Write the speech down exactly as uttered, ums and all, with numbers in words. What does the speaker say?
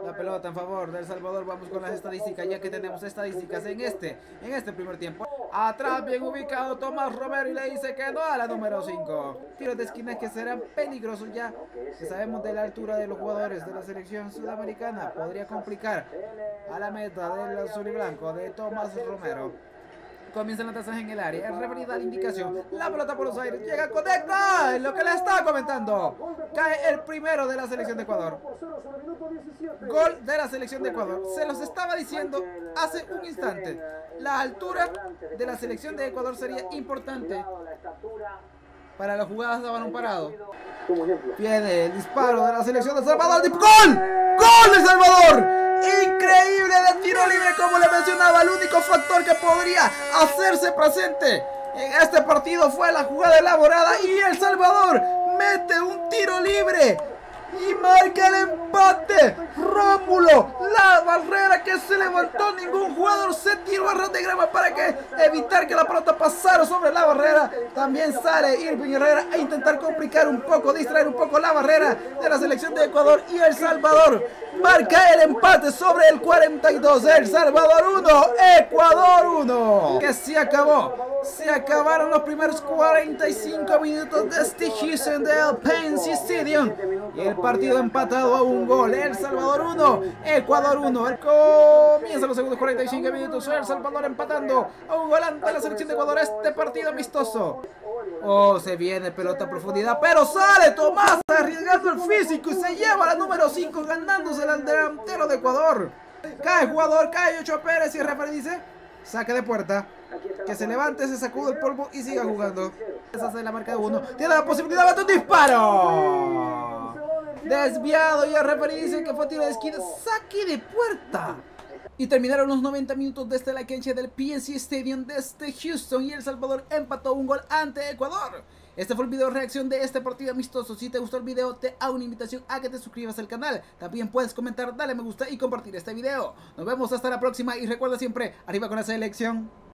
La pelota en favor de El Salvador. Vamos con las estadísticas, ya que tenemos estadísticas en este, en este primer tiempo. Atrás bien ubicado Tomás Romero y le dice que no a la número cinco. Tiros de esquina que serán peligrosos, ya que sabemos de la altura de los jugadores de la selección sudamericana. Podría complicar a la meta del azul y blanco de Tomás Romero. Comienzan las tasas en el área. El referee da la indicación. La pelota por los aires. Llega, conecta. Es lo que le está comentando. Cae el primero de la selección de Ecuador. Gol de la selección de Ecuador. Se los estaba diciendo hace un instante. La altura de la selección de Ecuador sería importante para las jugadas de balón parado. Viene el disparo de la selección de El Salvador. ¡Gol! ¡Gol de El Salvador! Increíble de tiro libre, como le mencionaba. El único factor que podría hacerse presente en este partido fue la jugada elaborada, y El Salvador mete un tiro libre y marca el empate. Rómulo, la barrera que se levantó, ningún jugador se tiró a ras de grama para que evitar que la pelota pasara sobre la barrera. También sale Irving Herrera a intentar complicar un poco, distraer un poco la barrera de la selección de Ecuador, y El Salvador marca el empate sobre el cuarenta y dos. El Salvador uno, Ecuador uno. Que se acabó. Se acabaron los primeros cuarenta y cinco minutos de este Houston del Pence Stadium. Y el partido empatado a un gol. El Salvador uno, Ecuador uno. Comienza los segundos cuarenta y cinco minutos. El Salvador empatando a un gol ante la selección de Ecuador. Este partido amistoso. Oh, se viene pelota a profundidad, pero sale Tomás arriesgando el físico y se lleva la número cinco, ganándose al delantero de Ecuador. Cae jugador, cae Ochoa Pérez, y el referee dice saque de puerta. Que se levante, se sacude el polvo y siga jugando. Esa es la marca de uno. Tiene la posibilidad de un disparo. Desviado, y el referee dice que fue tiro de esquina. Saque de puerta. Y terminaron los noventa minutos desde la cancha del P N C Stadium desde Houston, y El Salvador empató un gol ante Ecuador. Este fue el video reacción de este partido amistoso. Si te gustó el video, te hago una invitación a que te suscribas al canal. También puedes comentar, darle me gusta y compartir este video. Nos vemos hasta la próxima, y recuerda siempre, arriba con la selección.